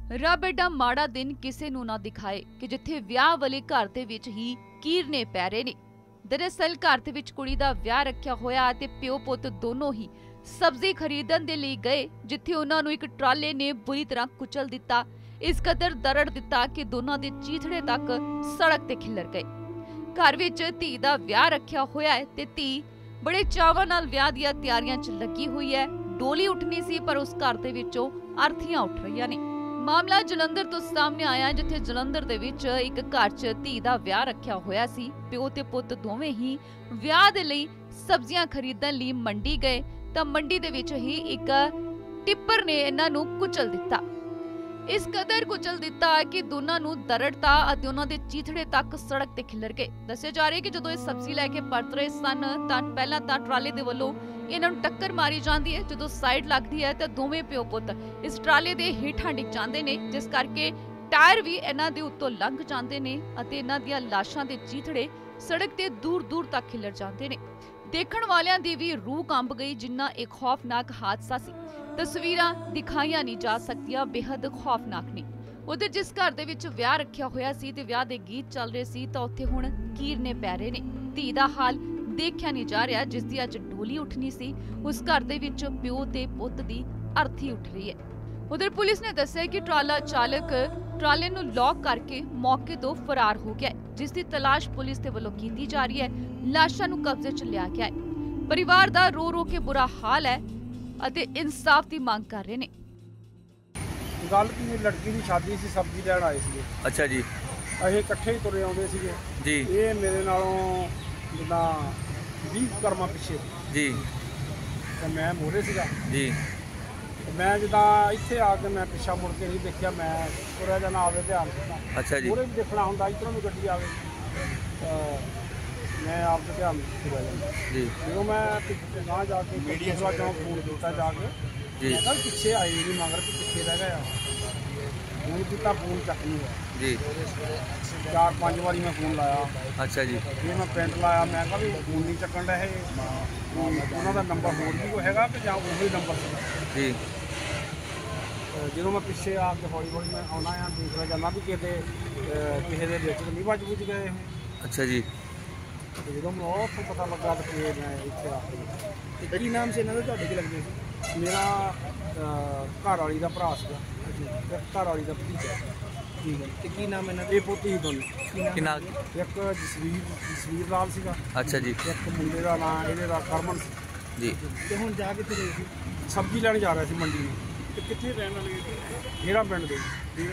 ਰੱਬ ਐਡਾ ਮਾੜਾ ਦਿਨ ਕਿਸੇ ਨੂੰ ਨਾ ਦਿਖਾਏ ਕਿ ਜਿੱਥੇ ਵਿਆਹ ਵਾਲੇ ਘਰ ਦੇ ਵਿੱਚ ਹੀ ਕੀਰਨੇ ਪੈ ਰਹੇ ਨੇ। ਦਰਅਸਲ ਘਰ ਦੇ ਵਿੱਚ ਕੁੜੀ ਦਾ ਵਿਆਹ ਰੱਖਿਆ ਹੋਇਆ ਤੇ ਪਿਓ ਪੁੱਤ ਦੋਨੋਂ ਹੀ ਸਬਜ਼ੀ ਖਰੀਦਣ ਦੇ ਲਈ ਗਏ, ਜਿੱਥੇ ਉਹਨਾਂ ਨੂੰ ਇੱਕ ਟਰਾਲੇ ਨੇ ਬੁਰੀ ਤਰ੍ਹਾਂ ਕੁਚਲ ਦਿੱਤਾ। ਇਸ ਕਦਰ ਦਰੜ ਦਿੱਤਾ ਕਿ ਦੋਨਾਂ ਦੇ ਚੀਥੜੇ ਤੱਕ ਸੜਕ ਤੇ ਖਿੱਲਰ ਗਏ। ਘਰ ਵਿੱਚ ਧੀ ਦਾ ਵਿਆਹ ਰੱਖਿਆ ਹੋਇਆ ਹੈ ਤੇ ਧੀ ਬੜੇ ਚਾਵਾਂ ਨਾਲ ਵਿਆਹ ਦੀਆਂ ਤਿਆਰੀਆਂ 'ਚ ਲੱਗੀ ਹੋਈ ਹੈ। ਡੋਲੀ ਉੱਠਣੀ ਸੀ ਪਰ ਉਸ ਘਰ ਦੇ ਵਿੱਚੋਂ ਅਰਥੀਆਂ ਉੱਠ ਰਹੀਆਂ ਨੇ। ਮਾਮਲਾ ਜਲੰਧਰ ਤੋਂ ਸਾਹਮਣੇ ਆਇਆ, ਜਿੱਥੇ ਜਲੰਧਰ ਦੇ ਵਿੱਚ ਇੱਕ ਘਰ 'ਚ ਧੀ ਦਾ ਵਿਆਹ ਰੱਖਿਆ ਹੋਇਆ ਸੀ। ਪਿਓ ਤੇ ਪੁੱਤ ਦੋਵੇਂ ਹੀ ਵਿਆਹ ਦੇ ਲਈ ਸਬਜ਼ੀਆਂ ਖਰੀਦਣ ਲਈ ਮੰਡੀ ਗਏ ਤਾਂ ਮੰਡੀ ਦੇ ਵਿੱਚ ਹੀ ਇੱਕ ਟਿੱਪਰ ਨੇ ਇਹਨਾਂ ਨੂੰ ਕੁਚਲ ਦਿੱਤਾ। ਇਸ ਕਦਰ ਕੁਚਲ ਦਿੱਤਾ ਕਿ ਦੋਨਾਂ ਨੂੰ ਦਰੜਤਾ ਅਤੇ ਉਹਨਾਂ ਦੇ ਚੀਥੜੇ ਤੱਕ ਸੜਕ ਤੇ ਖਿਲਰ ਗਏ। ਦੱਸਿਆ ਜਾ ਰਿਹਾ ਕਿ ਜਦੋਂ ਇਹ ਸਬਜ਼ੀ ਲੈ ਕੇ ਪਰਤ ਰਹੇ ਸਨ ਤਾਂ ਪਹਿਲਾਂ ਤਾਂ ਟਰਾਲੇ ਦੇ ਵੱਲੋਂ ਇਹਨਾਂ ਨੂੰ ਟੱਕਰ ਮਾਰੀ ਜਾਂਦੀ ਹੈ। ਜਦੋਂ ਸਾਈਡ ਲੱਗਦੀ ਹੈ ਤਾਂ ਦੋਵੇਂ ਪਿਓ ਪੁੱਤ ਇਸ ਟਰਾਲੇ ਦੇ ਹੇਠਾਂ ਡਿੱਗ ਜਾਂਦੇ ਨੇ, ਜਿਸ ਕਰਕੇ ਟਾਇਰ ਵੀ ਇਹਨਾਂ ਦੇ ਉੱਤੋਂ ਲੰਘ ਜਾਂਦੇ ਨੇ ਅਤੇ ਇਹਨਾਂ ਦੀਆਂ ਲਾਸ਼ਾਂ ਦੇ ਚੀਥੜੇ ਸੜਕ ਤੇ ਦੂਰ-ਦੂਰ ਤੱਕ ਖਿਲਰ ਜਾਂਦੇ ਨੇ। ਦੇਖਣ ਵਾਲਿਆਂ ਦੀ ਵੀ ਰੂਹ ਕੰਬ ਗਈ, ਜਿੰਨਾ ਇੱਕ ਖੌਫਨਾਕ ਹਾਦਸਾ ਸੀ। ਤਸਵੀਰਾਂ ਦਿਖਾਈਆਂ ਨਹੀਂ ਜਾ ਸਕਦੀਆਂ, ਬੇहद ਖੌਫਨਾਕ ਨੇ। ਉਧਰ ਜਿਸ ਘਰ ਦੇ ਵਿੱਚ ਵਿਆਹ ਰੱਖਿਆ ਹੋਇਆ ਸੀ ਤੇ ਵਿਆਹ ਦੇ ਗੀਤ ਚੱਲ ਰਹੇ ਸੀ ਤਾਂ ਉੱਥੇ ਹੁਣ ਕੀਰਨੇ ਪੈ ਰਹੇ ਨੇ। ਧੀ ਦਾ ਹਾਲ ਦੇਖਿਆ ਨਹੀਂ ਜਾ ਰਿਹਾ, ਜਿਸ ਦੀ ਅੱਜ ਡੋਲੀ ਉੱਠਣੀ ਸੀ। ਉਸ ਘਰ ਦੇ ਵਿੱਚ ਪਿਓ ਤੇ ਪੁੱਤ ਦੀ ਅਰਥੀ ਉੱਠ ਰਹੀ ਹੈ। ਉਧਰ ਪੁਲਿਸ ਨੇ ਦੱਸਿਆ ਕਿ ਟਰਾਲਾ ਚਾਲਕ ਟਰਾਲੇ ਨੂੰ ਲੌਕ ਕਰਕੇ ਮੌਕੇ ਤੋਂ ਫਰਾਰ ਹੋ ਗਿਆ, ਜਿਸ ਦੀ ਤਲਾਸ਼ ਪੁਲਿਸ ਦੇ ਵੱਲੋਂ ਕੀਤੀ ਜਾ ਰਹੀ ਹੈ। ਲਾਸ਼ਾਂ ਨੂੰ ਕਬਜ਼ੇ 'ਚ ਲਿਆ ਗਿਆ ਹੈ। ਪਰਿਵਾਰ ਦਾ ਰੋ ਰੋ ਕੇ ਬੁਰਾ ਹਾਲ ਹੈ ਅਤੇ ਇਨਸਾਫ ਦੀ ਮੰਗ ਕਰ ਰਹੇ ਨੇ। ਗੱਲ ਕੀ, ਲੜਕੀ ਦੀ ਸ਼ਾਦੀ ਸੀ, ਸਬਜ਼ੀ ਲੈਣ ਆਏ ਸੀਗੇ। ਅੱਛਾ ਜੀ। ਅਸੀਂ ਇਕੱਠੇ ਹੀ ਤੁਰੇ ਆਉਂਦੇ ਸੀਗੇ ਜੀ। ਇਹ ਮੇਰੇ ਨਾਲੋਂ ਜਿੱਦਾਂ 20 ਕਰਮਾਂ ਪਿੱਛੇ ਜੀ ਤੇ ਮੈਂ ਮੋਰੇ ਸੀਗਾ ਜੀ। ਤੇ ਮੈਂ ਜਿੱਦਾਂ ਇੱਥੇ ਆ ਕੇ ਮੈਂ ਪਿੱਛਾ ਮੁੜ ਕੇ ਨਹੀਂ ਦੇਖਿਆ, ਮੈਂ ਤੁਰਿਆ ਜਾਣਾ ਆਵੇ ਧਿਆਨ ਦਿੱਤਾ। ਅੱਛਾ ਜੀ। ਮੋਰੇ ਵੀ ਦੇਖਣਾ ਹੁੰਦਾ, ਇੱਧਰੋਂ ਵੀ ਗੱਡੀ ਆਵੇ ਮੈਂ ਆਪ ਦਾ ਧਿਆਨ ਤੁਰਿਆ ਜਾਂਦਾ ਜੀ। ਜਦੋਂ ਮੈਂ ਪਿੱਛੇ ਨਾ ਜਾ ਕੇ ਮੀਡੀਆ ਸਵਾ ਚੋਂ ਫੋਨ ਕੀਤਾ ਜਾ ਕੇ, ਮੈਂ ਕਿਹਾ ਪਿੱਛੇ ਆਏ ਨਹੀਂ ਮਗਰ ਕਿ ਪਿੱਛੇ ਰਹਿ ਗਿਆ। ਫੋਨ ਕੀਤਾ, ਫੋਨ ਚੱਕ ਨਹੀਂ ਹੋਇਆ ਜੀ। 4-5 ਵਾਰੀ ਮੈਂ ਫੋਨ ਲਾਇਆ। ਅੱਛਾ ਜੀ। ਫਿਰ ਮੈਂ ਪਿੰਡ ਲਾਇਆ, ਮੈਂ ਕਿਹਾ ਵੀ ਫੋਨ ਨਹੀਂ ਚੱਕਣ ਦਾ ਇਹ ਉਹਨਾਂ ਦਾ ਨੰਬਰ ਹੋਰ ਵੀ ਕੋਈ ਹੈਗਾ ਕਿ ਜਾਂ ਉਹੀ ਨੰਬਰ ਸੀ ਜੀ। ਜਦੋਂ ਮੈਂ ਪਿੱਛੇ ਆ ਕੇ ਹੌਲੀ ਹੌਲੀ ਮੈਂ ਆਉਣਾ ਆ, ਦੂਸਰਾ ਜਾਂਦਾ ਵੀ ਕਿਸੇ ਦੇ ਵਿੱਚ ਨਹੀਂ ਵੱਜ ਬੁੱਝ ਗਏ ਇਹ। ਅੱਛਾ ਜੀ। ਤੇ ਜਦੋਂ ਮੈਨੂੰ ਉੱਥੋਂ ਪਤਾ ਲੱਗਾ ਤਾਂ ਫਿਰ ਮੈਂ ਇੱਥੇ ਆ ਕੇ। ਤੇ ਕੀ ਨਾਮ ਸੀ ਇਹਨਾਂ ਦਾ, ਤੁਹਾਡੇ ਕੀ ਲੱਗਦੇ ਸੀ? ਮੇਰਾ ਘਰ ਵਾਲੀ ਦਾ ਭਰਾ ਸੀਗਾ ਤੇ ਘਰ ਵਾਲੀ ਦਾ ਭਤੀਜਾ। ਠੀਕ ਹੈ। ਤੇ ਕੀ ਨਾਮ ਇਹਨਾਂ ਦਾ? ਇਹ ਪੁੱਤ ਹੀ ਦੋਨੇ। ਕਿੰਨਾ? ਇੱਕ ਜਸਵੀਰ ਲਾਲ ਸੀਗਾ। ਅੱਛਾ ਜੀ। ਇੱਕ ਮੁੰਡੇ ਦਾ ਨਾਂ ਇਹਦੇ ਦਾ ਕਰਮਨ ਸੀ ਜੀ। ਤੇ ਹੁਣ ਜਾ ਕਿੱਥੇ ਗਏ ਸੀ? ਸਬਜ਼ੀ ਲੈਣ ਜਾ ਰਿਹਾ ਸੀ ਮੰਡੀ ਨੂੰ। ਤੇ ਕਿੱਥੇ ਰਹਿਣ ਵਾਲੇ? ਜਿਹੜਾ ਪਿੰਡ ਦੇ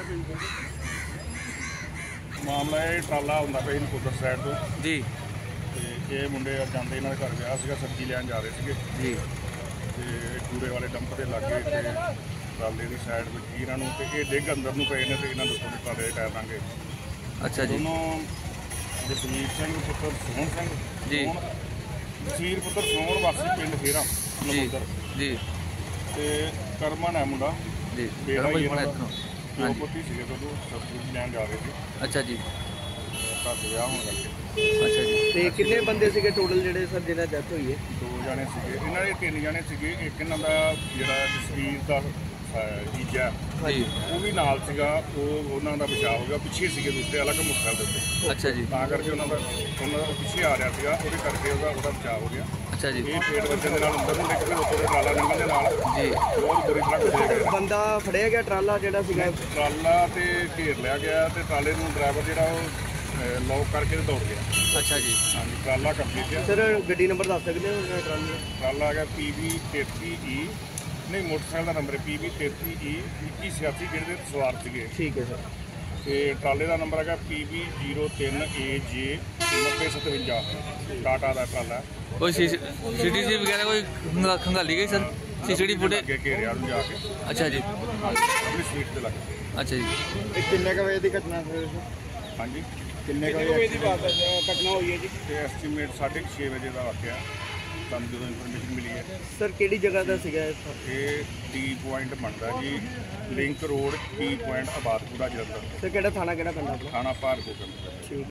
ਮਾਮਲਾ ਇਹ ਟਰਾਲਾ ਹੁੰਦਾ ਪਿਆ ਨਕੋਦਰ ਸਾਈਡ ਤੋਂ ਜੀ। ਤੇ ਇਹ ਮੁੰਡੇ ਜਾਂਦੇ ਇਹਨਾਂ ਦੇ ਘਰ ਵਿਆਹ ਸੀਗਾ, ਸਬਜ਼ੀ ਲੈਣ ਜਾ ਰਹੇ ਸੀਗੇ ਜੀ। ਤੇ ਕੂੜੇ ਵਾਲੇ ਡੰਪ ਦੇ ਲਾਗੇ ਤੇ ਟਰਾਲੇ ਦੀ ਸਾਈਡ ਵਿੱਚ ਇਹਨਾਂ ਨੂੰ, ਤੇ ਇਹ ਡਿੱਗ ਅੰਦਰ ਨੂੰ ਪਏ ਨੇ ਤੇ ਇਹਨਾਂ ਦੇ ਉੱਤੇ ਟਰਾਲੇ ਦੇ ਟਾਇਰ ਲਾਂਗੇ। ਅੱਛਾ ਜੀ। ਦੋਨੋਂ ਜਸਵੀਰ ਸਿੰਘ ਪੁੱਤਰ ਸੋਹਣ ਸਿੰਘ ਜੀ। ਜਸਵੀਰ ਪੁੱਤਰ ਸੋਹਣ ਵਾਸੀ ਪਿੰਡ ਫੇਰਾ ਜੀ ਨਕੋਦਰ, ਜੀ ਤੇ ਕਰਮਨ ਹੈ ਮੁੰਡਾ ਜੀ। ਬੇੜਾ ਹੀ ਇਹਨਾਂ ਦਾ। ਹਾਂਜੀ। ਦੋ ਪੁੱਤੀ ਸੀਗੇ ਜਦੋਂ ਸਬਜ਼ੀ ਲੈਣ ਜਾ ਰਹੇ ਸੀ। ਅੱਛਾ ਜੀ। ਘਰ ਦੇ ਵਿਆਹ ਹੋਣ ਕਰਕੇ ਅੱਛਾ ਜੀ। ਤੇ ਕਿੰਨੇ ਬੰਦੇ ਸੀਗੇ ਟੋਟਲ ਜਿਹੜੇ ਸਰ ਜਿਹਨਾਂ ਡੈਥ ਹੋਈ ਹੈ? 2 ਜਾਣੇ ਸੀਗੇ ਇਹਨਾਂ ਦੇ, 3 ਜਾਣੇ ਸੀਗੇ। ਇੱਕ ਇਹਨਾਂ ਦਾ ਜਿਹੜਾ ਜਸਵੀਰ ਦਾ ਜੀਜਾ ਜੀ। ਉਹ ਵੀ ਨਾਲ ਸੀਗਾ, ਉਹਨਾਂ ਦਾ ਬਚਾਅ ਹੋ ਗਿਆ। ਪਿੱਛੇ ਸੀਗੇ ਦੂਸਰੇ ਅਲੱਗ ਮੁੱਖਾਂ ਦੇ ਉੱਤੇ, ਅੱਛਾ ਜੀ। ਤਾਂ ਕਰਕੇ ਉਹਨਾਂ ਦਾ ਪਿੱਛੇ ਆ ਰਿਹਾ ਸੀਗਾ, ਉਹਦੇ ਕਰਕੇ ਉਹਦਾ ਬਚਾਅ ਹੋ ਗਿਆ। ਅੱਛਾ ਜੀ। ਇਹ ਪੇਟ ਵੱਜਣ ਦੇ ਨਾਲ ਅੰਦਰ ਨੂੰ ਨਿਕਲੇ, ਉੱਤੇ ਟਰਾਲਾ ਨਿਕਲਣ ਦੇ ਨਾਲ ਜੀ। ਬਹੁਤ ਬੁਰੀ ਤਰ੍ਹਾਂ ਘੁੱਟਿਆ ਗਿਆ। ਬੰਦਾ ਫੜਿਆ ਗਿਆ ਟਰਾਲਾ ਜਿਹੜਾ ਸੀਗਾ? ਟਰਾਲਾ ਤੇ ਘੇਰ ਲਿਆ ਗਿਆ ਤੇ ਟਰਾਲੇ ਨੂੰ ਡਰਾਈਵਰ ਜਿਹੜਾ ਉਹ ਲੌਕ ਕਰਕੇ ਤੇ ਦੌੜ ਗਿਆ। ਅੱਛਾ ਜੀ। ਹਾਂਜੀ, ਟਰਾਲਾ ਕੰਪਲੀਟ ਹੈ। ਸਰ ਗੱਡੀ ਨੰਬਰ ਦੱਸ ਸਕਦੇ ਹੋ ਟਰਾਲੇ ਦਾ? ਟਰਾਲਾ ਹੈਗਾ PB 33E, ਨਹੀਂ ਮੋਟਰਸਾਈਕਲ ਦਾ ਨੰਬਰ ਹੈ PB 33E 2186, ਜਿਹੜੇ ਦੇ ਸਵਾਰ ਸੀਗੇ। ਠੀਕ ਹੈ ਸਰ। ਤੇ ਟਰਾਲੇ ਦਾ ਨੰਬਰ ਹੈਗਾ PB 03AJ 9057, ਟਾਟਾ ਦਾ ਟਰਾਲਾ। ਕੋਈ CCTV ਵਗੈਰਾ ਕੋਈ ਖੰਗਾਲੀ ਗਈ ਸਰ? CCTV ਫੁਟੇਜ ਅੱਗੇ ਘੇਰਿਆ ਨੂੰ ਜਾ ਕੇ ਅੱਛਾ ਜੀ। ਆਪਣੀ ਸਵੀਟ ਤੇ ਲੱਗ ਗਏ। ਅੱਛਾ ਜੀ। ਇਹ ਕਿੰਨੇ ਕ ਵਜੇ ਦੀ ਘਟਨਾ ਹੈ? ਹਾਂਜੀ, ਕਿੰਨੇ ਕ ਵਜੇ ਦੀ ਘਟਨਾ ਹੋਈ ਹੈ ਜੀ? ਤੇ ਐਸਟੀਮੇਟ 6:30 ਵਜੇ ਦਾ ਵਾਕਿਆ ਸਾਨੂੰ ਜਦੋਂ ਇਨਫੋਰਮੇਸ਼ਨ ਮਿਲੀ ਹੈ। ਸਰ ਕਿਹੜੀ ਜਗ੍ਹਾ ਦਾ ਸੀਗਾ ਇਹ? ਇਹ ਟੀ ਪੁਆਇੰਟ ਬਣਦਾ ਜੀ, link road T point Abadpura Jalandhar. Sir ਕਿਹੜਾ ਥਾਣਾ, ਕਿਹੜਾ ਪਿੰਡ ਆਪਣਾ? ਥਾਣਾ ਭਾਰਗੋ ਪਿੰਡ। ਠੀਕ।